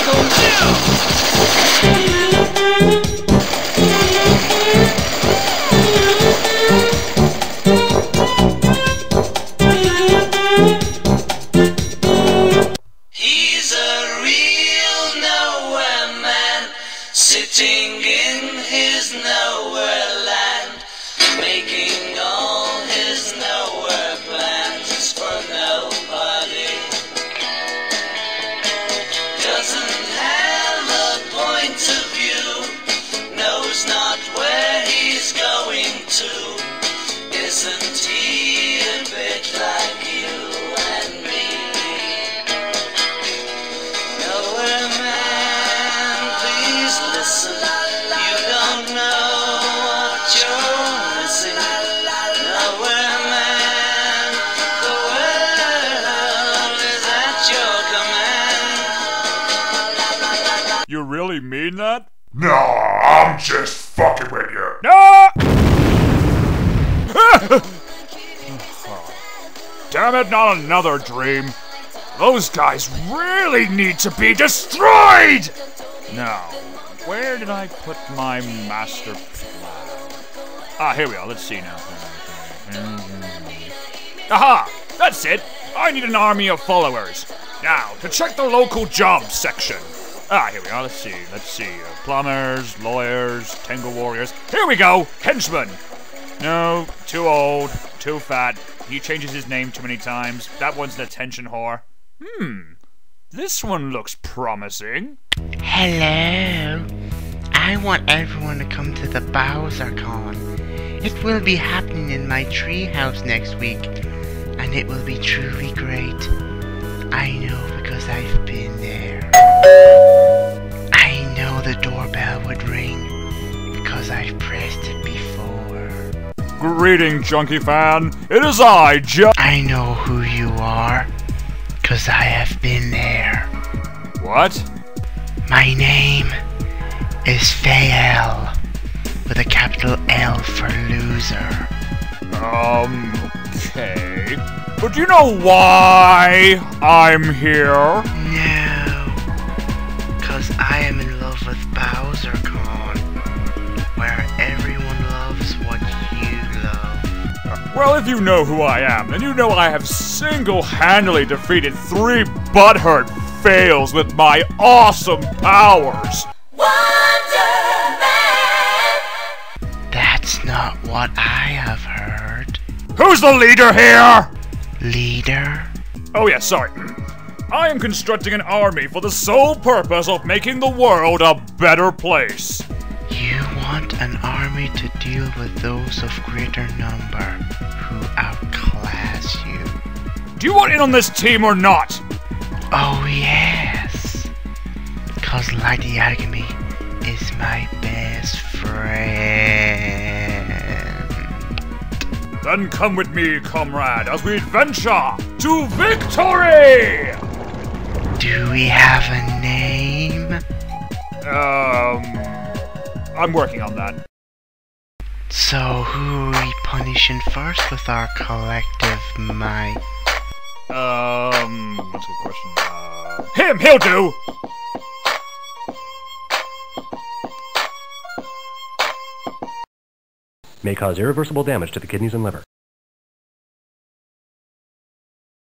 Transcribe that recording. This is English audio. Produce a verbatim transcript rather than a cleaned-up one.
He's a real nowhere man, sitting in his nowhere land, making all his nowhere plans for nobody. Doesn't have a point of view, knows not where he's going to. Isn't he a bit like you and me? Nowhere man, please listen. You don't know what you're missing. Nowhere man, the world is at your command. You really mean that? No, I'm just fucking with you. No! Damn it, not another dream. Those guys really need to be destroyed! Now, where did I put my master plan? Ah, here we are, let's see now. Aha! That's it! I need an army of followers. Now, to check the local jobs section. Ah, here we are, let's see, let's see. Uh, plumbers, lawyers, Tengu warriors. Here we go! Henchmen! No, too old, too fat. He changes his name too many times. That one's an attention whore. Hmm, this one looks promising. Hello. I want everyone to come to the Bowser Con. It will be happening in my treehouse next week, and it will be truly great. I know because I've been there. I know the doorbell would ring because I've pressed it before. Greeting, Junkie fan. It is I, Ju- I know who you are, cause I have been there. What? My name is Fael, with a capital L for loser. Um, okay. But do you know why I'm here? No, cause I am in love with Bowser Con, where everyone loves what you love. Well, if you know who I am, then you know I have single-handedly defeated three butthurt fails with my awesome powers. Wonder Man! That's not what I have heard. Who's the leader here? Leader? Oh yeah, sorry. I am constructing an army for the sole purpose of making the world a better place. You want an army to deal with those of greater number who outclass you. Do you want in on this team or not? Oh yes, cause Light the Alchemy is my best friend. Then come with me, comrade, as we adventure to victory! Do we have a name? Um, I'm working on that. So who are we punishing first with our collective might? Um, that's a good question. Uh, him, he'll do! May cause irreversible damage to the kidneys and liver.